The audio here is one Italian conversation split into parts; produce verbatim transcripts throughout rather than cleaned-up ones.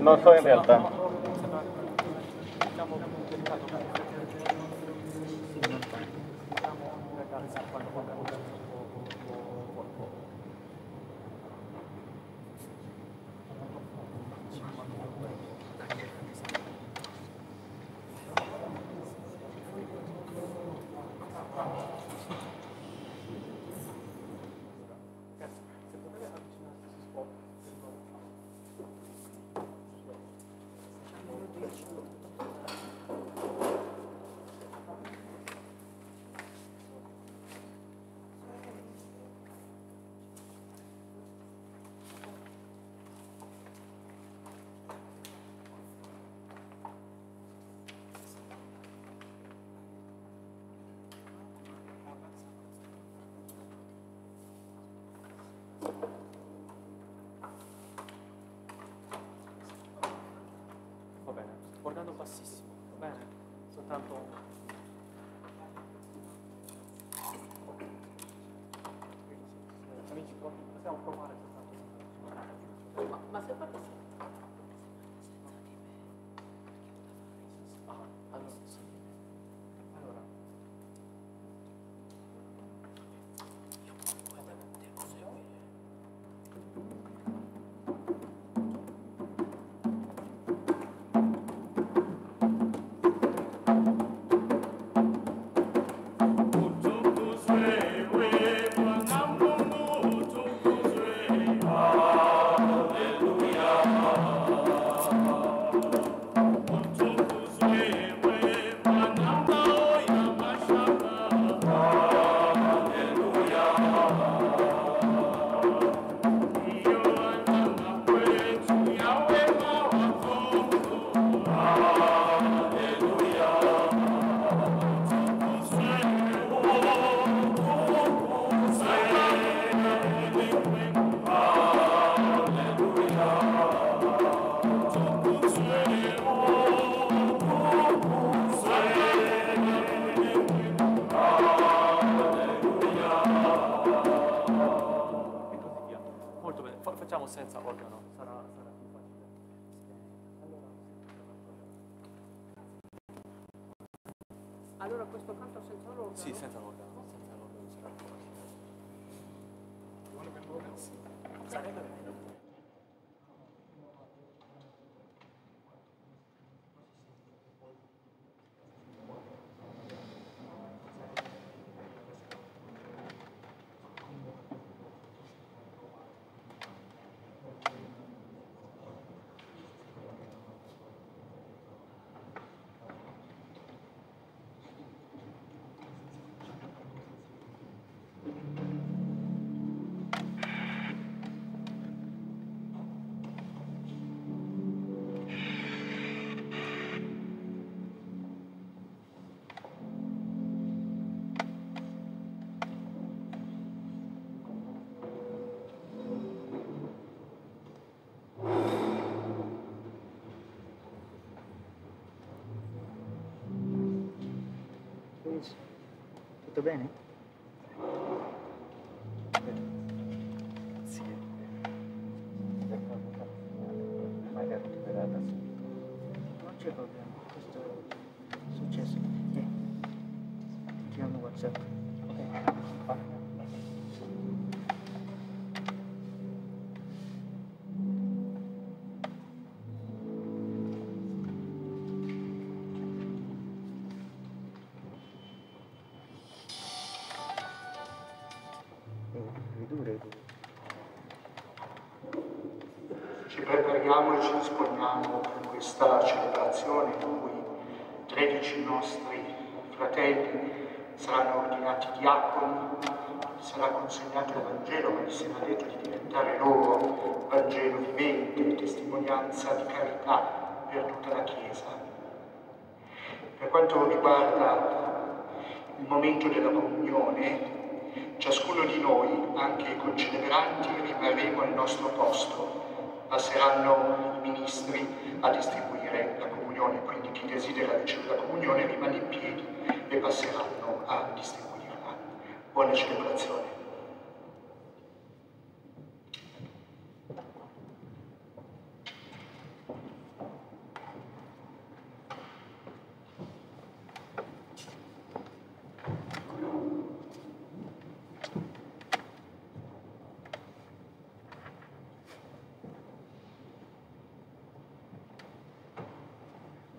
non so in realtà. Va bene, guardando bassissimo, va bene? Soltanto... Amici, possiamo provare soltanto... Ma, ma se fate... Ah, allora sì. Allora... Io comunque devo, devo seguire. Facciamo senza organo, sarà, sarà più facile. Allora, allora questo canto senza l'organo? sì, senza l'organo, senza l'organo sarà più facile. Sì. Sarebbe meglio. Tutto bene? Sì. Magari recuperata subito. Non c'è problema, questo è successo. Eh. Chiamo WhatsApp. Ok. Ci prepariamo e ci disponiamo per questa celebrazione in cui tredici nostri fratelli saranno ordinati diaconi, sarà consegnato il Vangelo, ma gli sarà detto di diventare loro Vangelo vivente, testimonianza di carità per tutta la Chiesa. Per quanto riguarda il momento della comunione, ciascuno di noi, anche i concelebranti, rimarremo al nostro posto. Passeranno i ministri a distribuire la comunione, quindi chi desidera ricevere la comunione rimane in piedi e passeranno a distribuirla. Buona celebrazione.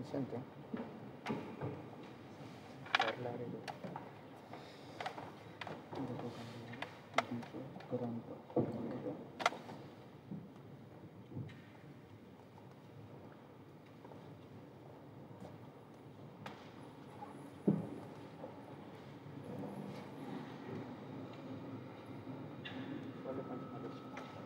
sente? Parlare dopo. Devo cambiare. Dice pronto. Quale faccio adesso?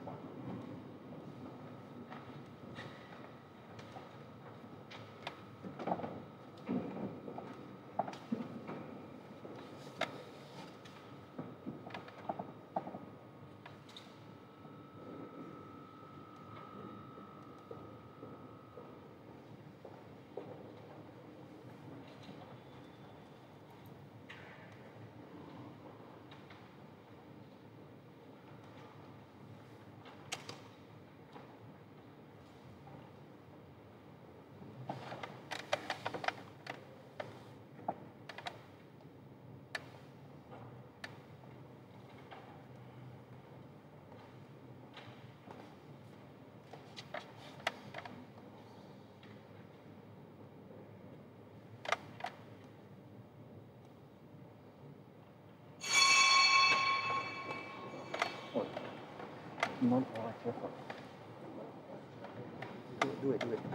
Non ho la tua foto. Due, due, due.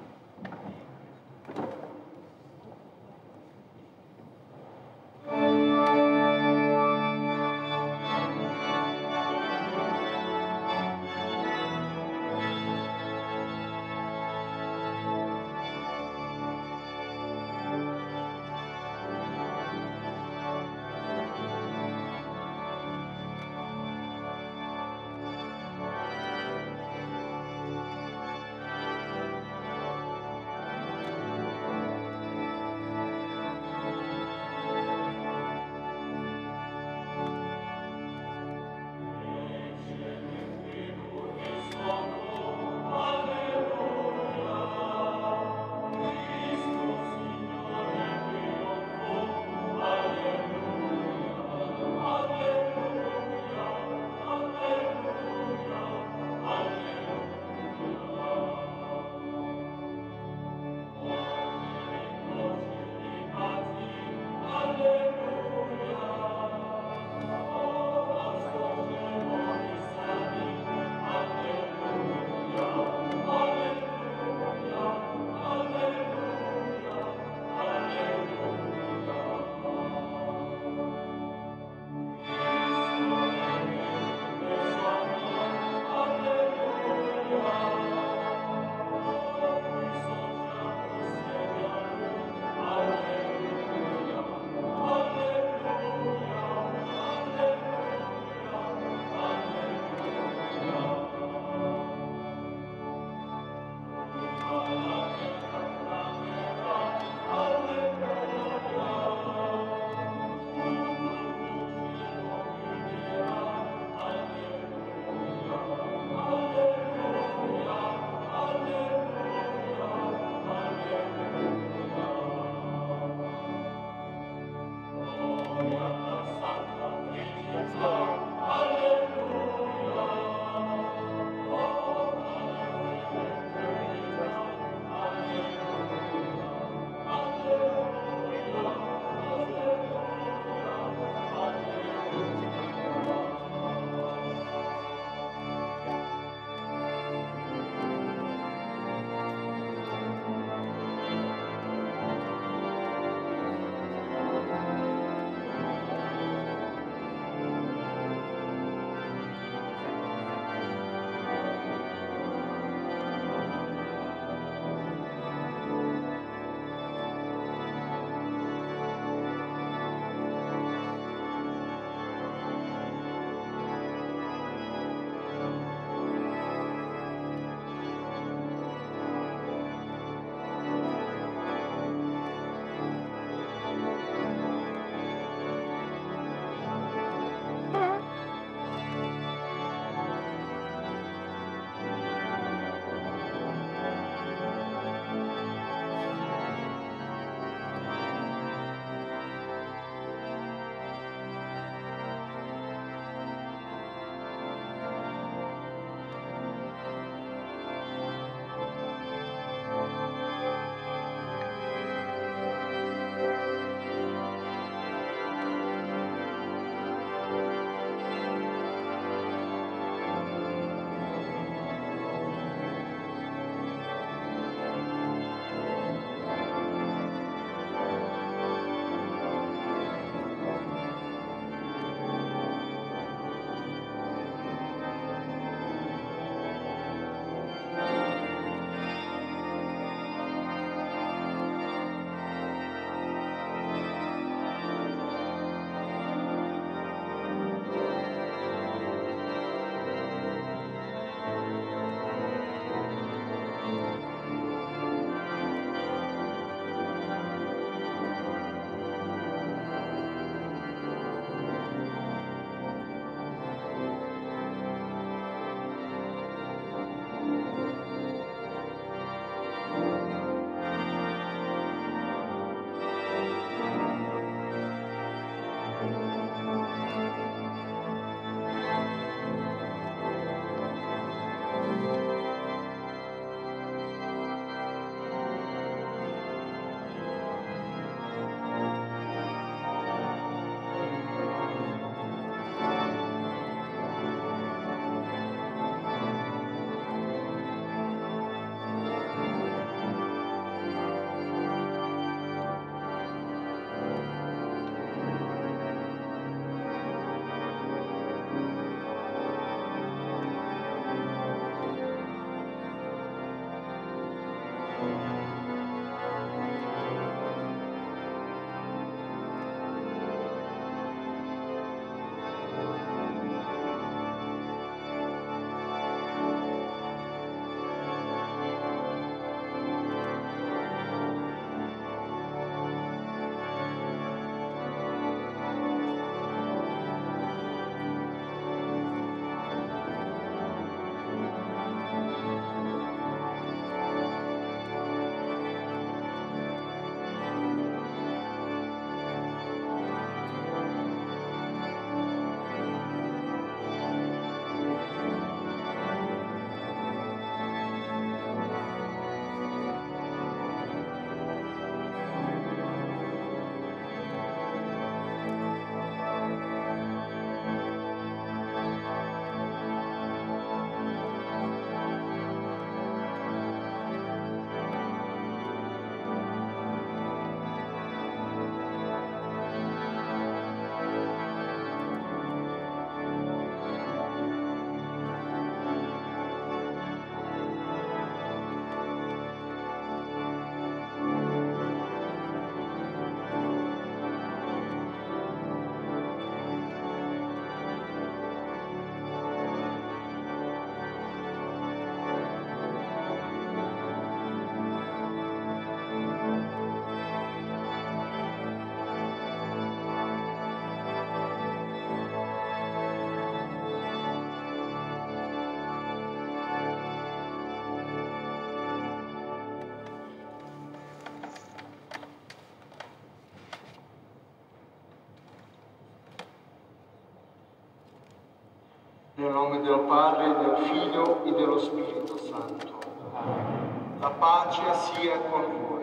Nel nome del Padre, del Figlio e dello Spirito Santo. La pace sia con voi.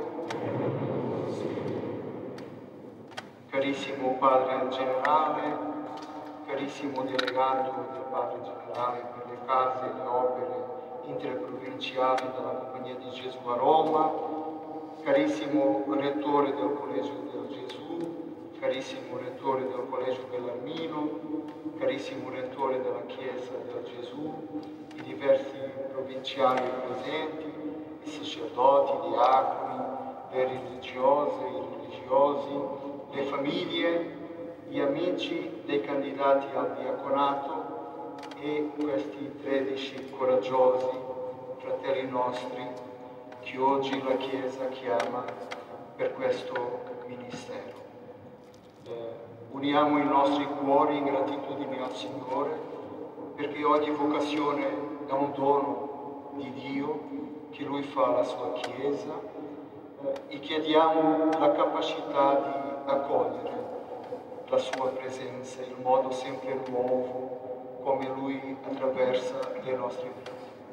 Carissimo Padre Generale, carissimo delegato del Padre Generale per le case e le opere interprovinciali della Compagnia di Gesù a Roma, carissimo Rettore del Collegio del Gesù, carissimo Rettore del Collegio dell'Armino, carissimo Rettore della Chiesa del Gesù, i diversi provinciali presenti, i sacerdoti, i diaconi, le religiose, i religiosi, le famiglie, gli amici dei candidati al diaconato e questi tredici coraggiosi fratelli nostri che oggi la Chiesa chiama per questo ministero. Eh, uniamo i nostri cuori in gratitudine al Signore perché ogni vocazione è un dono di Dio che Lui fa alla sua Chiesa eh, e chiediamo la capacità di accogliere la sua presenza in modo sempre nuovo come Lui attraversa le nostre vite.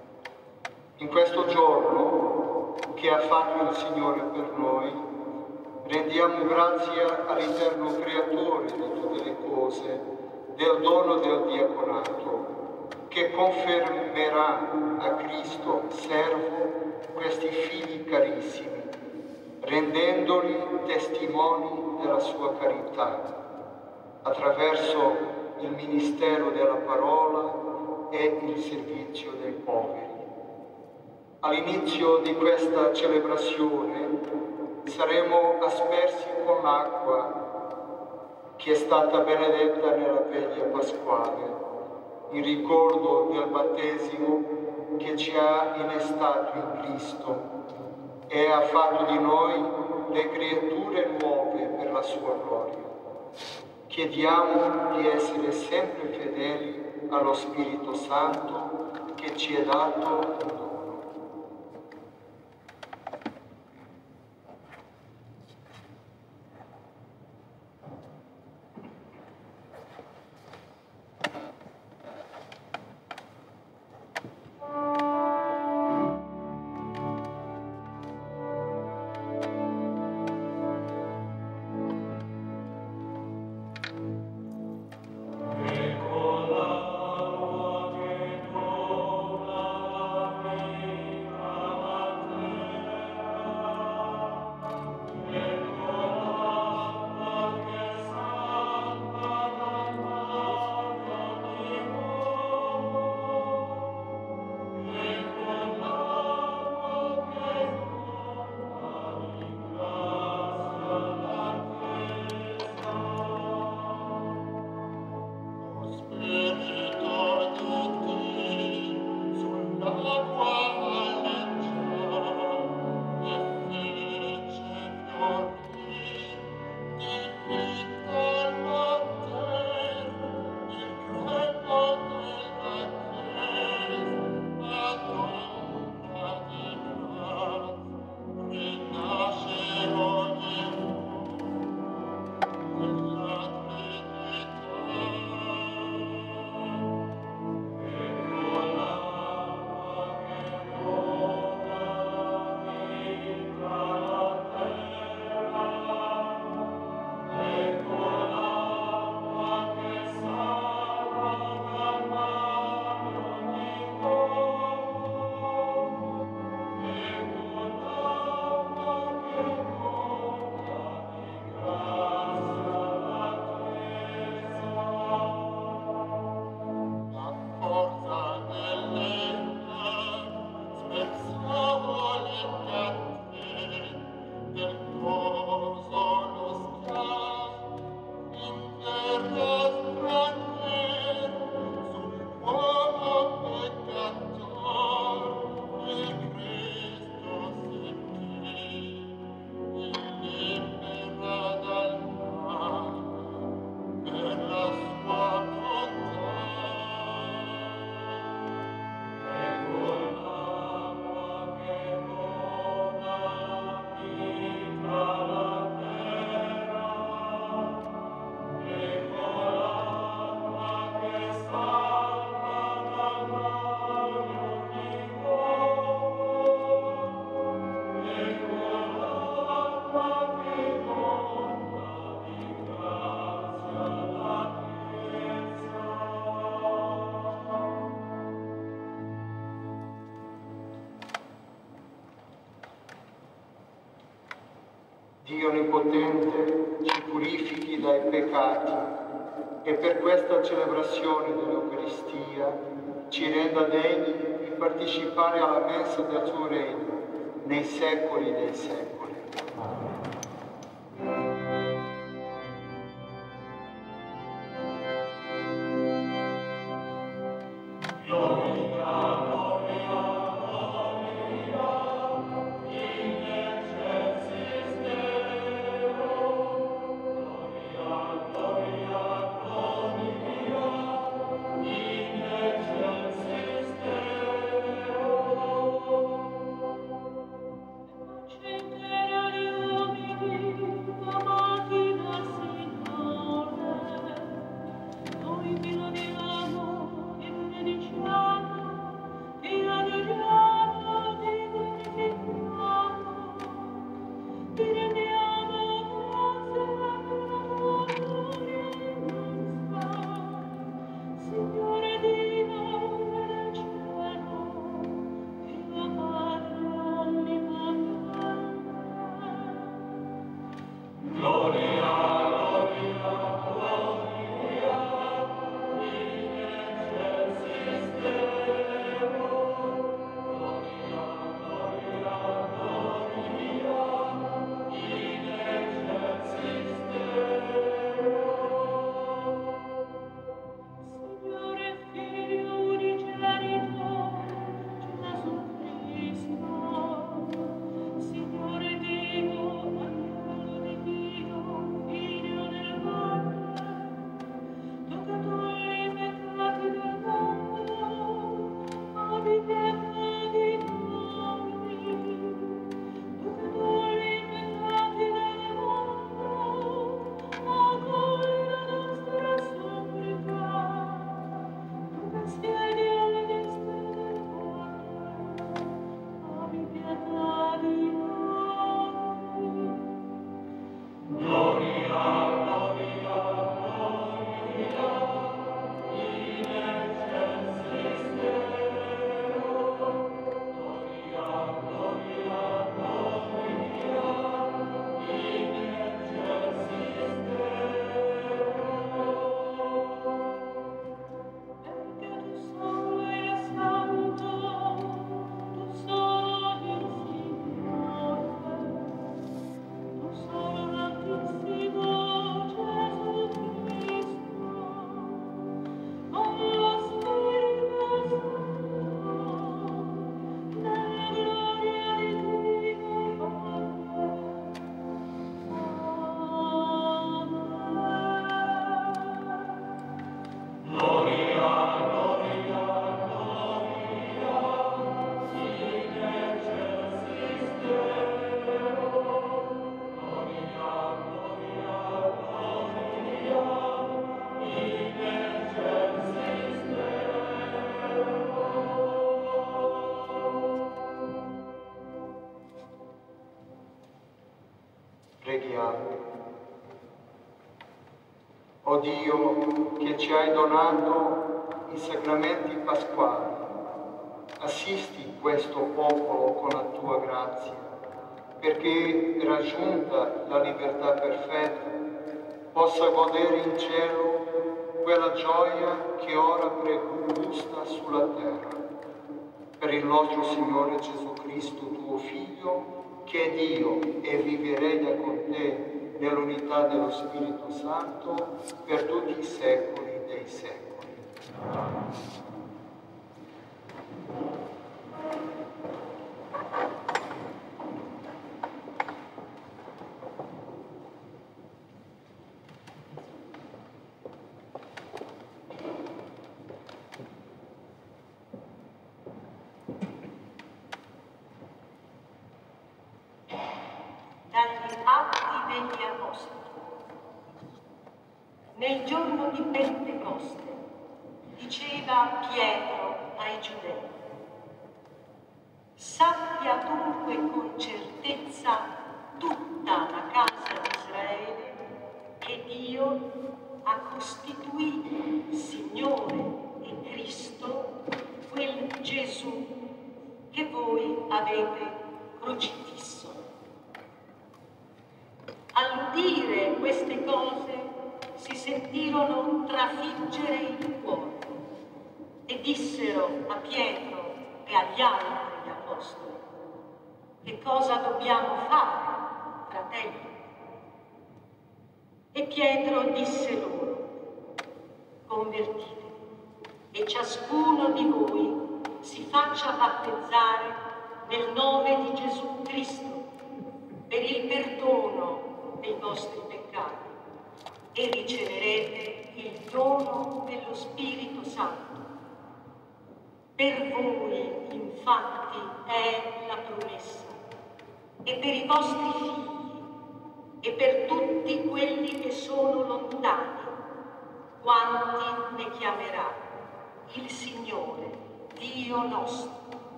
In questo giorno che ha fatto il Signore per noi, rendiamo grazie all'Eterno Creatore di tutte le cose, del dono del diaconato, che confermerà a Cristo, servo, questi figli carissimi, rendendoli testimoni della sua carità, attraverso il ministero della parola e il servizio dei poveri. All'inizio di questa celebrazione saremo aspersi con l'acqua che è stata benedetta nella veglia pasquale, in ricordo del battesimo che ci ha innestato in Cristo e ha fatto di noi le creature nuove per la sua gloria. Chiediamo di essere sempre fedeli allo Spirito Santo che ci è dato in dono. Con la Dio Onnipotente ci purifichi dai peccati e per questa celebrazione dell'Eucaristia ci renda degni di partecipare alla messa del suo regno nei secoli dei secoli. Preghiamo. O Dio, che ci hai donato i sacramenti pasquali, assisti questo popolo con la tua grazia, perché, raggiunta la libertà perfetta, possa godere in cielo quella gioia che ora pregusta sulla terra. Per il nostro Signore Gesù Cristo, tuo Figlio, che è Dio e vive e regna con te nell'unità dello Spirito Santo per tutti i secoli dei secoli. Dagli Atti degli Apostoli. Nel giorno di Pentecoste diceva Pietro ai Giudei: sappia dunque con certezza tutta la casa di Israele che Dio ha costituito Signore e Cristo quel Gesù che voi avete crocifisso. cose si sentirono trafiggere il cuore e dissero a Pietro e agli altri apostoli: che cosa dobbiamo fare, fratelli? E Pietro disse loro: convertitevi e ciascuno di voi si faccia battezzare nel nome di Gesù Cristo per il perdono dei vostri peccati e riceverete il dono dello Spirito Santo. Per voi, infatti, è la promessa, e per i vostri figli, e per tutti quelli che sono lontani, quanti ne chiamerà il Signore, Dio nostro.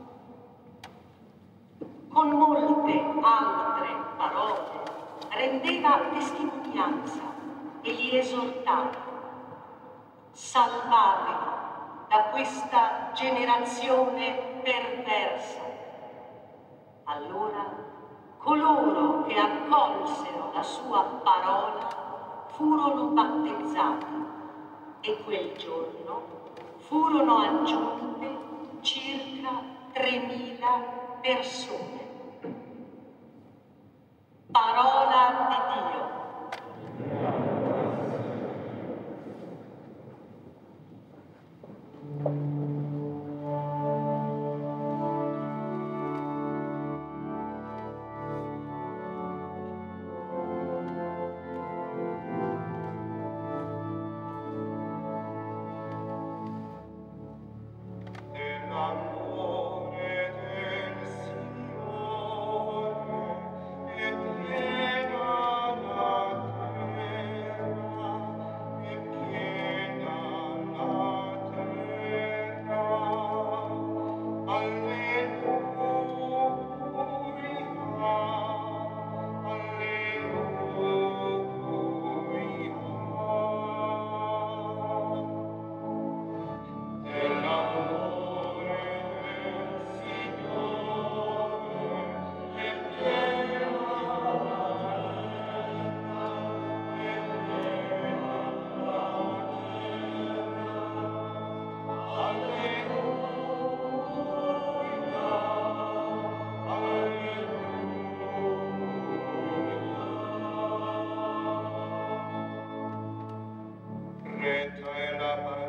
Con molte altre parole rendeva testimonianza e li esortava: salvatevi da questa generazione perversa. Allora coloro che accolsero la sua parola furono battezzati e quel giorno furono aggiunte circa tremila persone. Parola di Dio. Retta è la